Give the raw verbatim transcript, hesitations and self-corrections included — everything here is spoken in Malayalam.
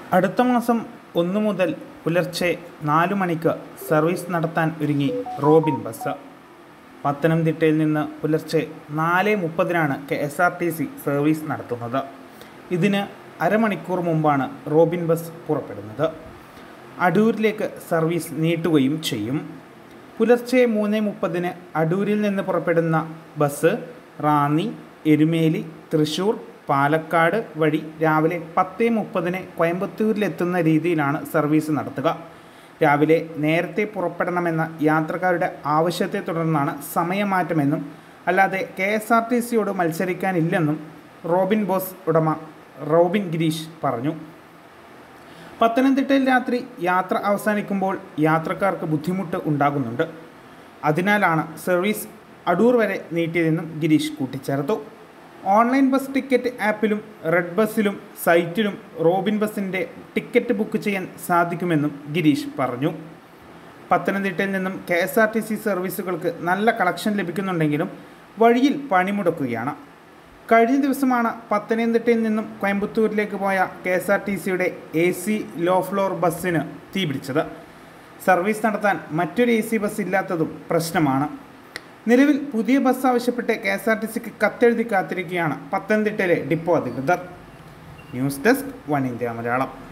അടുത്ത മാസം ഒന്ന് മുതൽ പുലർച്ചെ നാലു മണിക്ക് സർവീസ് നടത്താൻ ഒരുങ്ങി റോബിൻ ബസ്. പത്തനംതിട്ടയിൽ നിന്ന് പുലർച്ചെ നാല് മുപ്പതിനാണ് K S R T C service നടത്തുന്നത്. ഇതിന് അരമണിക്കൂർ മുമ്പാണ് റോബിൻ ബസ് പുറപ്പെടുന്നത്. അടൂരിലേക്ക് സർവീസ് നീട്ടുകയും ചെയ്യും. പുലർച്ചെ മൂന്ന് മുപ്പതിന് അടൂരിൽ നിന്ന് പുറപ്പെടുന്ന ബസ് റാന്നി, എരുമേലി, തൃശ്ശൂർ, പാലക്കാട് വഴി രാവിലെ പത്ത് മുപ്പതിന് കോയമ്പത്തൂരിലെത്തുന്ന രീതിയിലാണ് സർവീസ് നടത്തുക. രാവിലെ നേരത്തെ പുറപ്പെടണമെന്ന യാത്രക്കാരുടെ ആവശ്യത്തെ തുടർന്നാണ് സമയമാറ്റമെന്നും അല്ലാതെ കെ എസ് ആർ ടി സിയോട് മത്സരിക്കാനില്ലെന്നും റോബിൻ ബസ് ഉടമ റോബിൻ ഗിരീഷ് പറഞ്ഞു. പത്തനംതിട്ടയിൽ രാത്രി യാത്ര അവസാനിക്കുമ്പോൾ യാത്രക്കാർക്ക് ബുദ്ധിമുട്ട് ഉണ്ടാകുന്നുണ്ട്. അതിനാലാണ് സർവീസ് അടൂർ വരെ നീട്ടിയതെന്നും ഗിരീഷ് കൂട്ടിച്ചേർത്തു. ഓൺലൈൻ ബസ് ടിക്കറ്റ് ആപ്പിലും റെഡ് ബസ്സിലും സൈറ്റിലും റോബിൻ ബസിൻ്റെ ടിക്കറ്റ് ബുക്ക് ചെയ്യാൻ സാധിക്കുമെന്നും ഗിരീഷ് പറഞ്ഞു. പത്തനംതിട്ടയിൽ നിന്നും K S R T C സർവീസുകൾക്ക് നല്ല കളക്ഷൻ ലഭിക്കുന്നുണ്ടെങ്കിലും വഴിയിൽ പണിമുടക്കുകയാണ്. കഴിഞ്ഞ ദിവസമാണ് പത്തനംതിട്ടയിൽ നിന്നും കോയമ്പത്തൂരിലേക്ക് പോയ കെ എസ് ആർ ടി സിയുടെ എ സി ലോ ഫ്ലോർ ബസ്സിന് തീപിടിച്ചത്. സർവീസ് നടത്താൻ മറ്റൊരു എ സി ബസ് ഇല്ലാത്തതും പ്രശ്നമാണ്. നിലവിൽ പുതിയ ബസ് ആവശ്യപ്പെട്ട് കെ എസ് ആർ ടി സിക്ക് കത്തെഴുതി കാത്തിരിക്കുകയാണ് പത്തനംതിട്ടയിലെ ഡിപ്പോ അധികൃതർ. News desk one India Malayalam.